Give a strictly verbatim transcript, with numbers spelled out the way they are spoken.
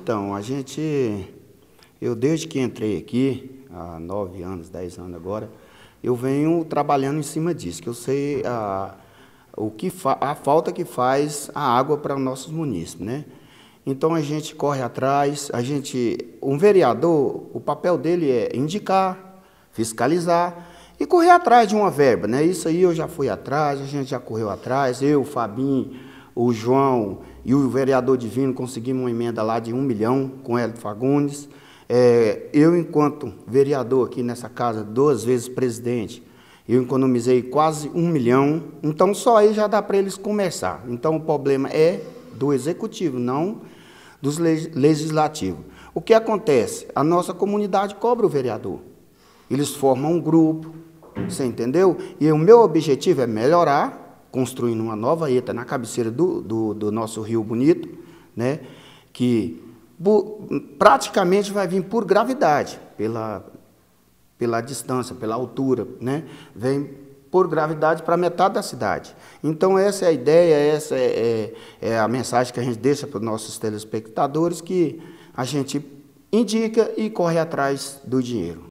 Então, a gente, eu desde que entrei aqui, há nove anos, dez anos agora, eu venho trabalhando em cima disso, que eu sei a, o que fa, a falta que faz a água para os nossos munícipes, né? Então, a gente corre atrás, a gente, um vereador, o papel dele é indicar, fiscalizar e correr atrás de uma verba, né? Isso aí eu já fui atrás, a gente já correu atrás, eu, o Fabinho, o João e o vereador Divino conseguimos uma emenda lá de um milhão com Hélio Fagundes. É, eu, enquanto vereador aqui nessa casa, duas vezes presidente, eu economizei quase um milhão, então só aí já dá para eles começar. Então o problema é do executivo, não dos legislativos. O que acontece? A nossa comunidade cobra o vereador. Eles formam um grupo, você entendeu? E o meu objetivo é melhorar, construindo uma nova ETA na cabeceira do, do, do nosso Rio Bonito, né? Que praticamente vai vir por gravidade, pela, pela distância, pela altura, né? Vem por gravidade para metade da cidade. Então, essa é a ideia, essa é, é, é a mensagem que a gente deixa para os nossos telespectadores, que a gente indica e corre atrás do dinheiro.